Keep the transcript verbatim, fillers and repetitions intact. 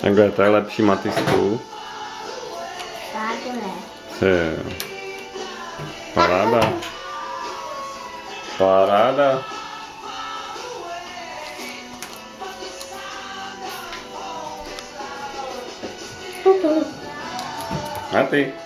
Takhle, to je lepší, Matysku. Takhle. Ty. Paráda. Paráda. A ty?